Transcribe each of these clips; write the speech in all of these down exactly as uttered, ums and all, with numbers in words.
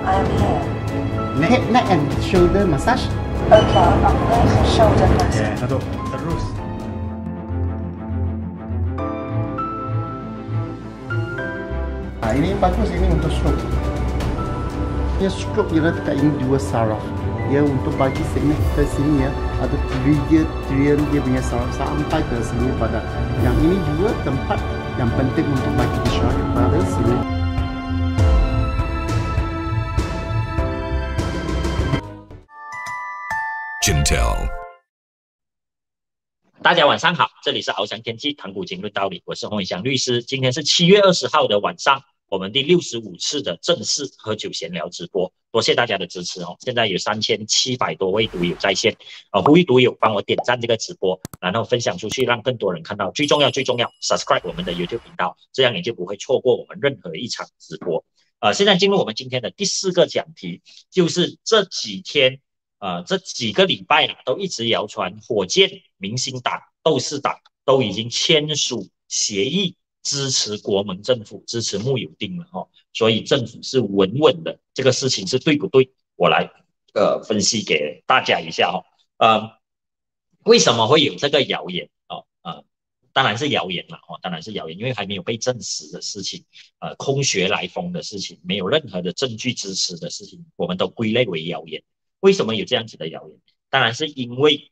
I am here. Neck, neck and shoulder massage. Okay, neck and shoulder massage. Ya, satu. Terus. Ah, ini bagus ini untuk stroke. Dia stroke dia letak ini dua saraf. Dia untuk bagi signal ke sini ya, ada tiga trian dia punya saraf sampai ke seluruh badan. Yang ini dua tempat yang penting untuk bagi isyarat kepada seluruh. 大家晚上好，这里是翱翔天气谈股经论道理，我是洪伟翔律师。今天是七月二十号的晚上，我们第六十五次的正式喝酒闲聊直播，多谢大家的支持哦。现在有三千七百多位读友在线，呃，呼吁读友帮我点赞这个直播，然后分享出去，让更多人看到。最重要，最重要 ，subscribe 我们的 YouTube 频道，这样你就不会错过我们任何一场直播。呃，现在进入我们今天的第四个讲题，就是这几天。 呃，这几个礼拜了，都一直谣传火箭、明星党、斗士党都已经签署协议，支持国盟政府，支持慕尤丁了哦。所以政府是稳稳的，这个事情是对不对？我来呃分析给大家一下哦。呃，为什么会有这个谣言哦？呃，当然是谣言了哦，当然是谣言，因为还没有被证实的事情，呃，空穴来风的事情，没有任何的证据支持的事情，我们都归类为谣言。 为什么有这样子的谣言？当然是因为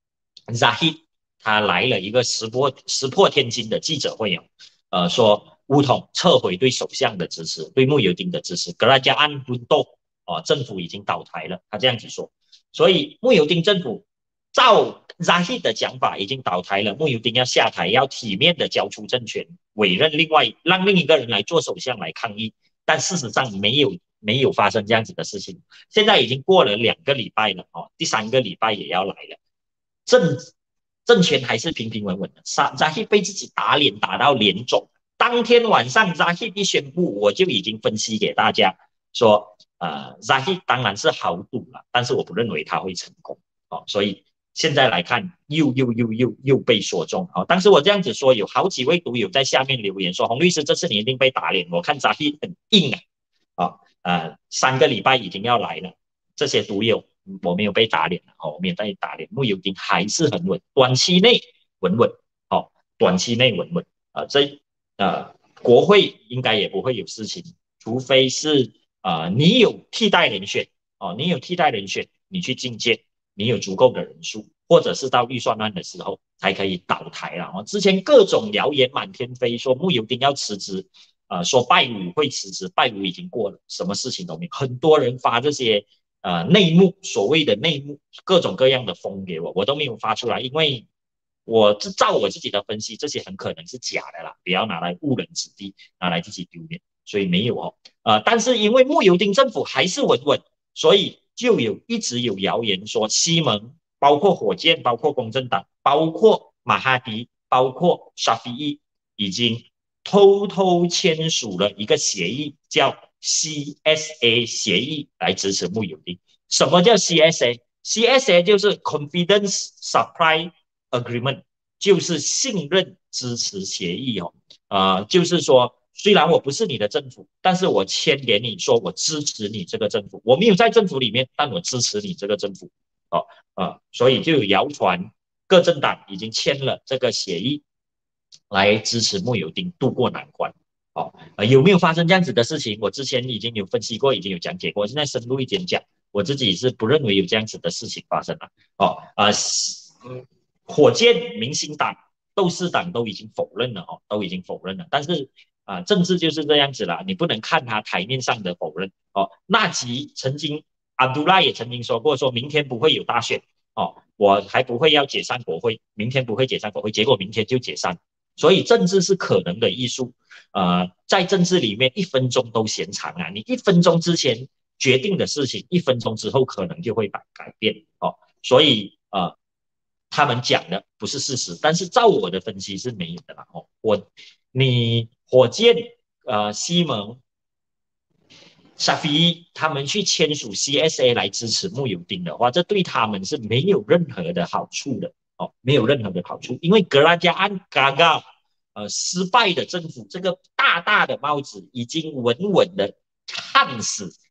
Zahid 他来了一个石破石破天惊的记者会哦，呃，说巫统撤回对首相的支持，对慕尤丁的支持，格拉加安运动哦，政府已经倒台了，他这样子说，所以慕尤丁政府照 Zahid 的讲法已经倒台了，慕尤丁要下台，要体面的交出政权，委任另外让另一个人来做首相来抗议，但事实上没有。 没有发生这样子的事情，现在已经过了两个礼拜了哦，第三个礼拜也要来了，政政权还是平平稳稳的。Zahid 被自己打脸打到脸肿，当天晚上 Zahid 一宣布，我就已经分析给大家说，呃 ，Zahid 当然是豪赌了，但是我不认为他会成功哦，所以现在来看又又又又又被说中哦。当时我这样子说，有好几位读友在下面留言说，洪律师这次你一定被打脸，我看 Zahid 很硬啊，哦 呃，三个礼拜已经要来了，这些读友我没有被打脸了哦，我没有被打脸，慕尤丁还是很稳，短期内稳稳哦，短期内稳稳啊、呃，这呃国会应该也不会有事情，除非是呃你有替代人选哦，你有替代人选，你去竞荐，你有足够的人数，或者是到预算案的时候才可以倒台了哦。之前各种谣言满天飞，说慕尤丁要辞职。 呃，说拜五会辞职，拜五已经过了，什么事情都没有。很多人发这些呃内幕，所谓的内幕，各种各样的风给我，我都没有发出来，因为我照我自己的分析，这些很可能是假的啦，不要拿来误人子弟，拿来自己丢脸，所以没有哦。呃，但是因为慕尤丁政府还是稳稳，所以就有一直有谣言说西蒙，包括火箭，包括公正党，包括马哈迪，包括沙菲伊，已经。 偷偷签署了一个协议，叫 C S A 协议，来支持慕尤丁。什么叫 C S A？C S A 就是 Confidence Supply Agreement， 就是信任支持协议哦。呃，就是说，虽然我不是你的政府，但是我签给你说我支持你这个政府，我没有在政府里面，但我支持你这个政府。哦，呃，所以就有谣传，各政党已经签了这个协议。 来支持慕尤丁渡过难关，哦，呃，有没有发生这样子的事情？我之前已经有分析过，已经有讲解过，现在深入一点讲。我自己是不认为有这样子的事情发生了，哦，呃，嗯，火箭、明星党、斗士党都已经否认了，哦，都已经否认了。但是啊、呃，政治就是这样子了，你不能看他台面上的否认，哦，纳吉曾经，阿卜杜拉也曾经说过，说明天不会有大选，哦，我还不会要解散国会，明天不会解散国会，结果明天就解散。 所以政治是可能的艺术，呃，在政治里面一分钟都嫌长啊！你一分钟之前决定的事情，一分钟之后可能就会改改变哦。所以呃，他们讲的不是事实，但是照我的分析是没有的啦哦。我你火箭呃西蒙、沙菲伊他们去签署 C S A 来支持慕尤丁的话，这对他们是没有任何的好处的。 哦，没有任何的好处，因为格拉加安嘎嘎，呃，失败的政府，这个大大的帽子已经稳稳的看死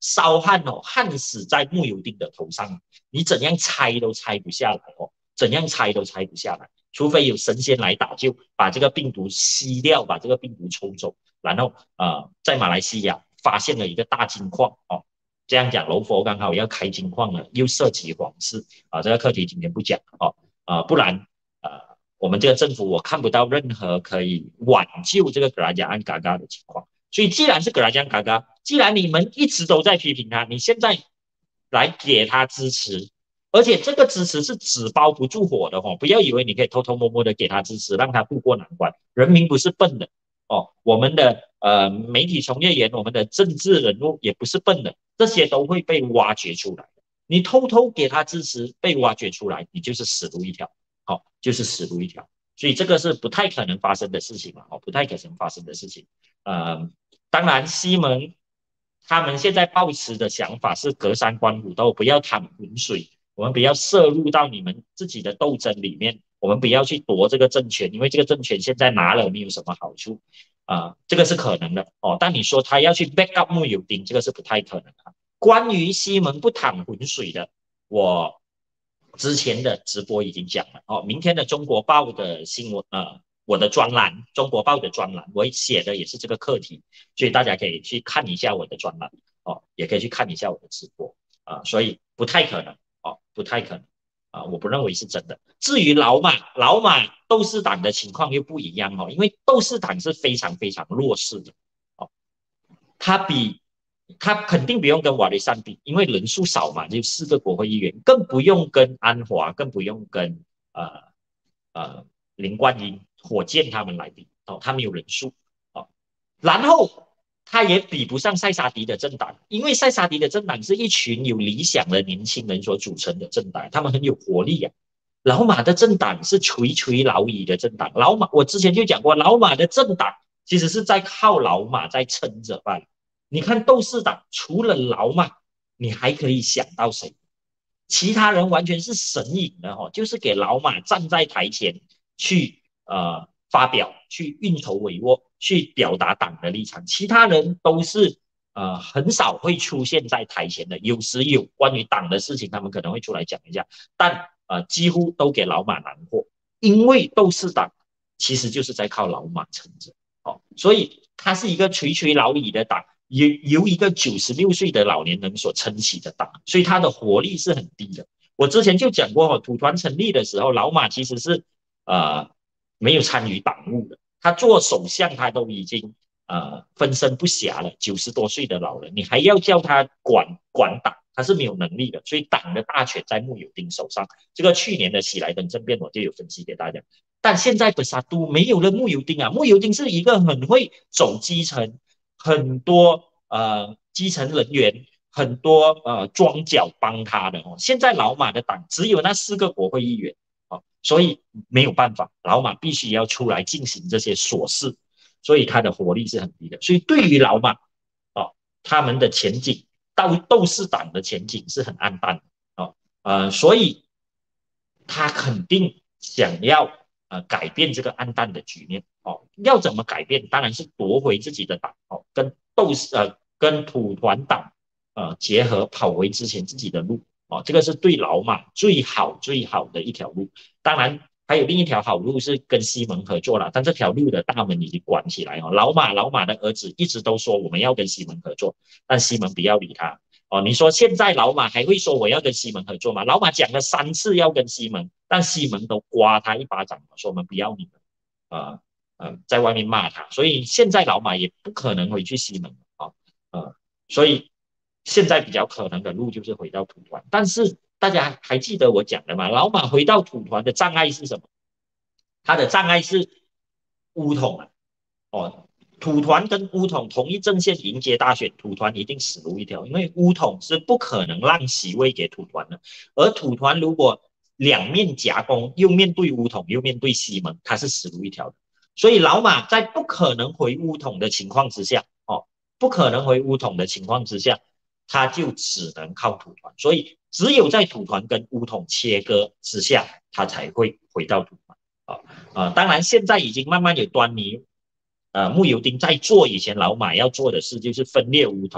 烧焊哦，焊死在木油丁的头上，你怎样拆都拆不下来哦，怎样拆都拆不下来，除非有神仙来打救，把这个病毒吸掉，把这个病毒抽走，然后呃，在马来西亚发现了一个大金矿哦。这样讲，柔佛刚好要开金矿了，又涉及皇室啊，这个课题今天不讲哦，啊，不然呃，我们这个政府我看不到任何可以挽救这个格拉加安嘎嘎的情况。所以既然是格拉加安嘎嘎，既然你们一直都在批评他，你现在来给他支持，而且这个支持是纸包不住火的哦，不要以为你可以偷偷摸摸的给他支持，让他渡过难关。人民不是笨的哦，我们的呃媒体从业员，我们的政治人物也不是笨的，这些都会被挖掘出来的。你偷偷给他支持，被挖掘出来，你就是死路一条，好、哦，就是死路一条。所以这个是不太可能发生的事情嘛，哦，不太可能发生的事情。呃，当然西蒙他们现在抱持的想法是隔山观虎斗，不要淌浑水，我们不要涉入到你们自己的斗争里面，我们不要去夺这个政权，因为这个政权现在拿了没有什么好处啊、呃，这个是可能的哦。但你说他要去 back up 木油丁，这个是不太可能的。关于西蒙不淌浑水的，我之前的直播已经讲了哦。明天的中国报的新闻呃，我的专栏，中国报的专栏，我写的也是这个课题，所以大家可以去看一下我的专栏哦，也可以去看一下我的直播啊、呃，所以不太可能哦，不太可能啊、呃，我不认为是真的。至于老马，老马斗士党的情况又不一样哦，因为斗士党是非常非常弱势的哦，他比。他肯定不用跟瓦雷山比，因为人数少嘛，就四个国会议员，更不用跟安华，更不用跟呃呃林冠英、火箭他们来比哦，他们有人数哦，然后他也比不上塞沙迪的政党，因为塞沙迪的政党是一群有理想的年轻人所组成的政党，他们很有活力啊。老马的政党是垂垂老矣的政党，老马我之前就讲过，老马的政党其实是在靠老马在撑着罢了。你看斗士党除了老马，你还可以想到谁？其他人完全是神隐的哦，就是给老马站在台前去呃发表，去运筹帷幄，去表达党的立场。其他人都是呃很少会出现在台前的，有时有关于党的事情，他们可能会出来讲一下，但呃几乎都给老马难过，因为斗士党其实就是在靠老马撑着哦，所以它是一个垂垂老矣的党。由由一个九十六岁的老年人所撑起的党，所以他的活力是很低的。我之前就讲过，土团成立的时候，老马其实是呃没有参与党务的，他做首相他都已经呃分身不暇了，九十多岁的老人，你还要叫他管管党，他是没有能力的。所以党的大权在慕尤丁手上。这个去年的喜来登政变我就有分析给大家，但现在本沙都没有了慕尤丁啊，慕尤丁是一个很会走基层。很多呃基层人员，很多呃庄脚帮他的哦。现在老马的党只有那四个国会议员哦，所以没有办法，老马必须要出来进行这些琐事，所以他的活力是很低的。所以对于老马哦，他们的前景，斗斗士党的前景是很暗淡的哦，呃，所以他肯定想要呃改变这个暗淡的局面。哦，要怎么改变？当然是夺回自己的党哦，跟斗士呃跟土团党呃结合，跑回之前自己的路哦，这个是对老马最好最好的一条路。当然还有另一条好路是跟西蒙合作了，但这条路的大门已经关起来哦。老马老马的儿子一直都说我们要跟西蒙合作，但西蒙不要理他哦。你说现在老马还会说我要跟西蒙合作吗？老马讲了三次要跟西蒙，但西蒙都刮他一巴掌，说我们不要你们啊。呃呃，在外面骂他，所以现在老马也不可能回去西蒙啊，呃，所以现在比较可能的路就是回到土团。但是大家还记得我讲的吗？老马回到土团的障碍是什么？他的障碍是乌统啊，哦，土团跟乌统同一阵线迎接大选，土团一定死路一条，因为乌统是不可能让席位给土团的，而土团如果两面夹攻，又面对乌统，又面对西蒙，他是死路一条的。所以老马在不可能回乌统的情况之下，哦，不可能回乌统的情况之下，他就只能靠土团。所以只有在土团跟乌统切割之下，他才会回到土团。啊、哦、啊、呃，当然现在已经慢慢有端倪。呃，慕尤丁在做以前老马要做的事，就是分裂乌统，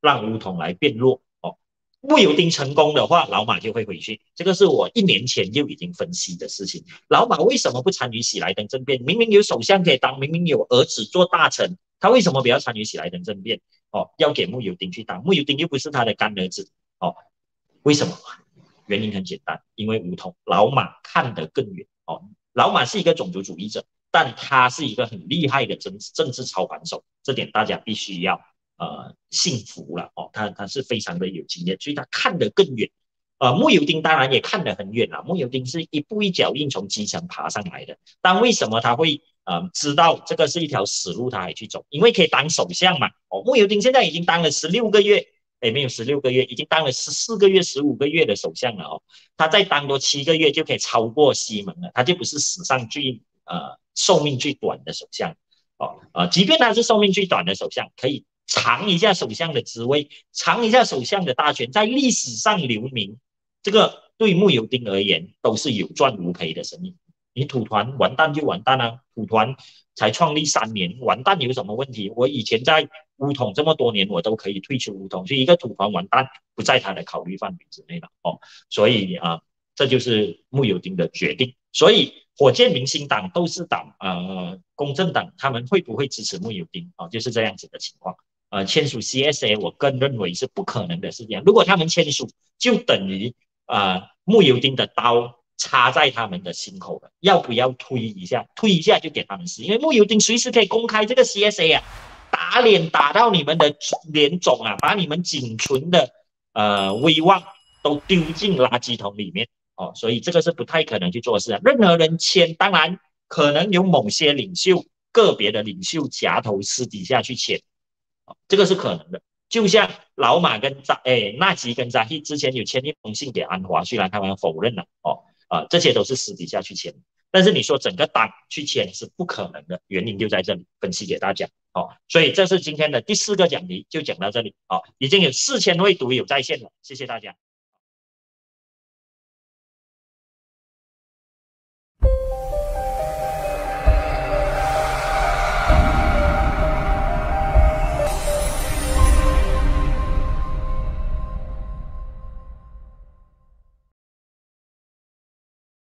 让巫统来变弱哦。慕尤丁成功的话，老马就会回去，这个是我一年前就已经分析的事情。老马为什么不参与喜来登政变？明明有首相可以当，明明有儿子做大臣，他为什么不要参与喜来登政变？哦，要给慕尤丁去当，慕尤丁又不是他的干儿子哦，为什么？原因很简单，因为巫统老马看得更远哦。老马是一个种族主义者，但他是一个很厉害的政政治操盘手，这点大家必须要呃信服了哦。他他是非常的有经验，所以他看得更远。呃，慕尤丁当然也看得很远了，慕尤丁是一步一脚印从基层爬上来的，但为什么他会呃知道这个是一条死路，他还去走？因为可以当首相嘛。哦，慕尤丁现在已经当了十六个月。也没有十六个月，已经当了十四个月、十五个月的首相了哦。他再当多七个月就可以超过西蒙了，他就不是史上最呃寿命最短的首相哦。呃，即便他是寿命最短的首相，可以尝一下首相的滋味，尝一下首相的大权，在历史上留名，这个对慕尤丁而言都是有赚无赔的生意。你土团完蛋就完蛋啊，土团才创立三年，完蛋有什么问题？我以前在巫统这么多年，我都可以退出巫统，所以一个土团完蛋不在他的考虑范围之内了哦。所以啊，这就是慕尤丁的决定。所以火箭民兴党、斗士党、呃公正党，他们会不会支持慕尤丁啊？就是这样子的情况。呃，签署 C S A， 我更认为是不可能的事情。如果他们签署，就等于呃慕尤丁的刀插在他们的心口了，要不要推一下？推一下就给他们试，因为慕尤丁随时可以公开这个 C S A 啊，打脸打到你们的脸肿啊，把你们仅存的呃威望都丢进垃圾桶里面哦，所以这个是不太可能去做事啊。任何人签，当然可能有某些领袖、个别的领袖夹头私底下去签，哦、这个是可能的。就像老马跟扎诶纳吉跟扎希之前有签一封信给安华，虽然他们否认了哦。啊，这些都是私底下去签，但是你说整个党去签是不可能的，原因就在这里，分析给大家。哦，所以这是今天的第四个讲题，就讲到这里。哦，已经有四千位读友在线了，谢谢大家。